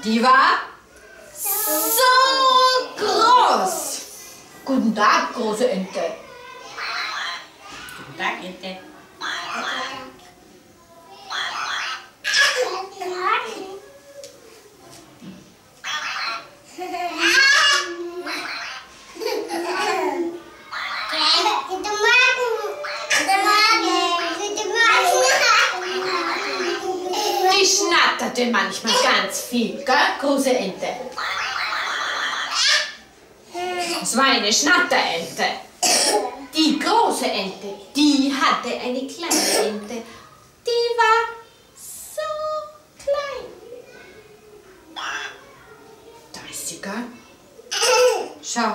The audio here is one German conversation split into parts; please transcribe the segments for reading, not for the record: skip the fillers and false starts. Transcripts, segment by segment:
Die war so groß. Guten Tag, große Ente. Guten Tag, Ente. Die schnatterte manchmal ganz viel, gell, große Ente? Das war eine Schnatterente. Die große Ente, die hatte eine kleine Ente. Die war so klein. Da ist sie, gell? Schau.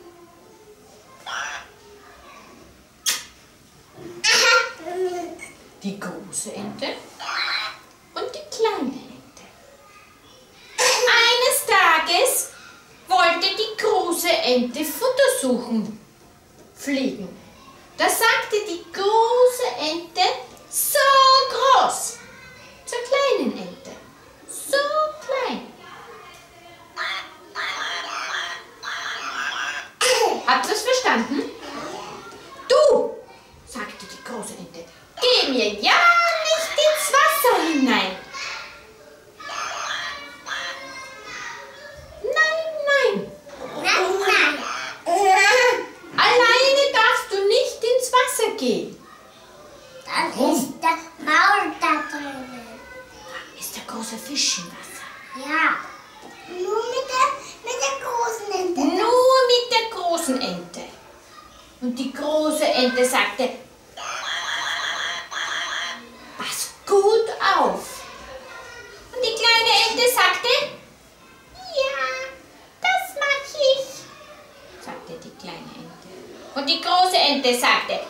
Die große Ente und die kleine Ente. Eines Tages wollte die große Ente Futter suchen, fliegen. Da sagte die große Ente, so groß, zur kleinen Ente, so klein. Habt ihr es verstanden? Du, sagte die große Ente, geh mir ja nicht ins Wasser hinein. Nein, nein. Alleine darfst du nicht ins Wasser gehen. Dann ist der Maul da drinnen. Ist der große Fisch im Wasser? Ja. Nur mit der großen Ente. Nur mit der großen Ente. Und die große Ente sagte, pass gut auf. Und die kleine Ente sagte, ja, das mach ich, sagte die kleine Ente. Und die große Ente sagte,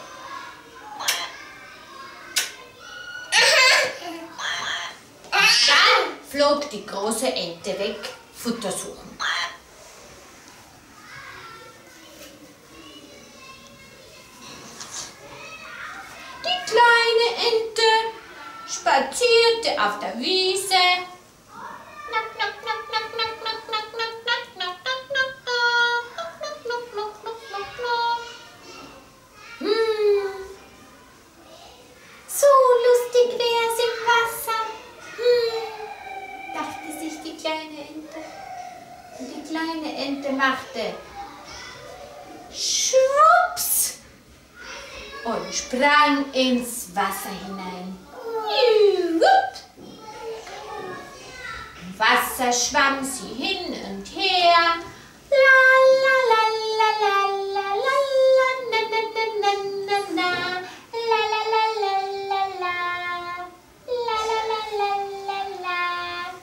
dann flog die große Ente weg, Futter suchen. Die kleine Ente spazierte auf der Wiese. So lustig wär's im Wasser, dachte sich die kleine Ente. Und die kleine Ente machte schwupps und sprang ins Wasser hinein. Im Wasser schwamm sie hin und her. La la la la la la la la na na na na na la la la la la la la la la la.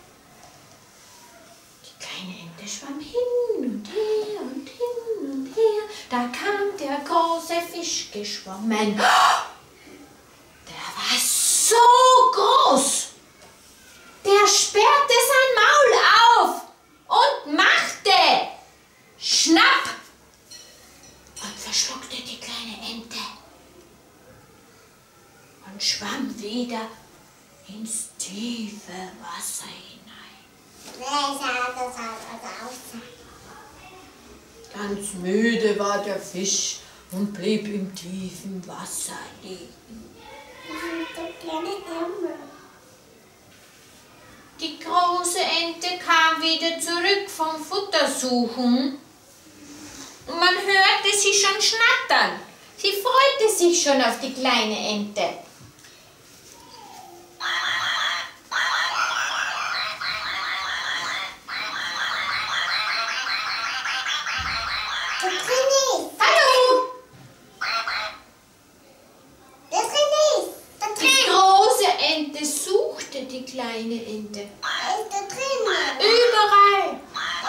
Die kleine Ente schwamm hin und her und hin und her. Da kam der große Fisch geschwommen. Der war so groß. Der sperrte sein Maul auf und machte Schnapp und verschluckte die kleine Ente und schwamm wieder ins tiefe Wasser hinein. Ganz müde war der Fisch und blieb im tiefen Wasser liegen. Die große Ente kam wieder zurück vom Futtersuchen und man hörte sie schon schnattern. Sie freute sich schon auf die kleine Ente. Hallo! Die große Ente suchte die kleine Ente. Überall.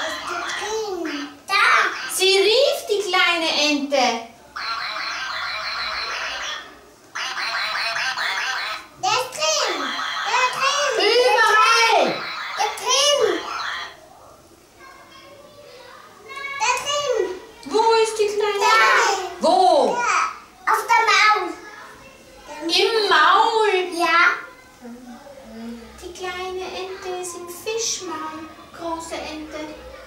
Sie rief die kleine Ente. Ente ist im Fischmaul, große Ente.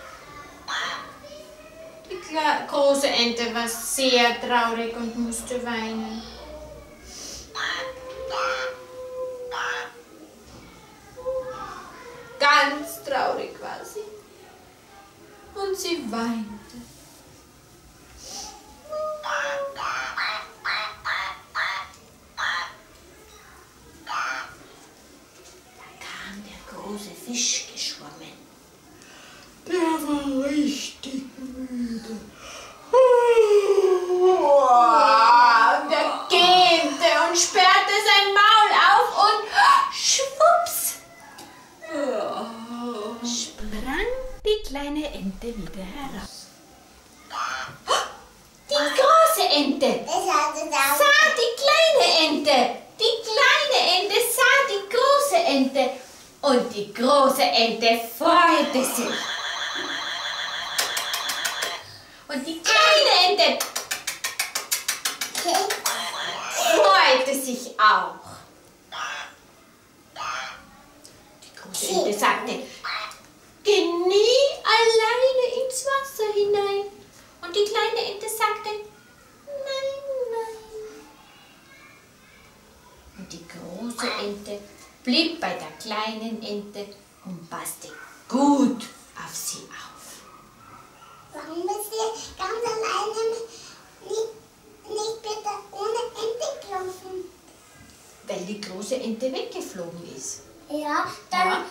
Die große Ente war sehr traurig und musste weinen. Ganz traurig war sie. Und sie weinte. Da kam der große Fisch geschwommen. Der war richtig müde. Der gähnte und sperrte sein Maul auf und schwupps sprang die kleine Ente wieder heraus. Die große Ente sah die kleine Ente. Die kleine Ente sah die große Ente. Und die große Ente freute sich. Und die kleine Ente freute sich auch. Die große Ente sagte, geh nie alleine ins Wasser hinein. Und die kleine Ente sagte, nein, nein. Und die große Ente blieb bei der kleinen Ente und passte gut auf sie auf. Warum bist du ganz alleine nicht bitte ohne Ente gelaufen? Weil die große Ente weggeflogen ist. Ja, dann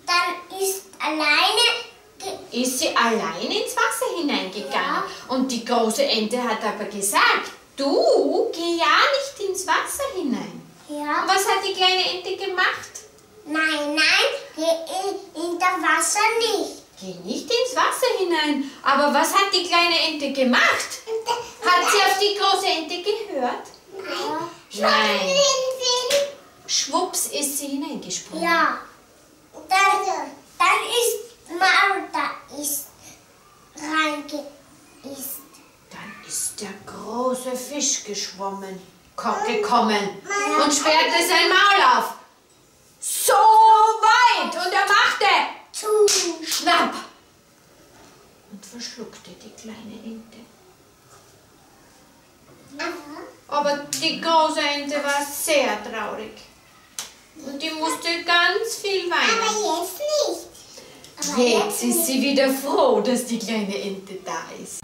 Ist sie alleine ins Wasser hineingegangen. Ja. Und die große Ente hat aber gesagt, du geh ja nicht ins Wasser hinein. Ja. Und was hat die kleine Ente gemacht? Nein, geh in das Wasser nicht. Geh nicht ins Wasser hinein. Aber was hat die kleine Ente gemacht? Hat sie auf die große Ente gehört? Nein. Schwupps ist sie hineingesprungen. Ja. Dann ist Martha reingeisst. Dann ist der große Fisch gekommen und sperrte sein Maul auf. So weit! Und er machte Schnapp und verschluckte die kleine Ente. Aber die große Ente war sehr traurig. Und die musste ganz viel weinen. Aber jetzt nicht. Jetzt ist sie wieder froh, dass die kleine Ente da ist.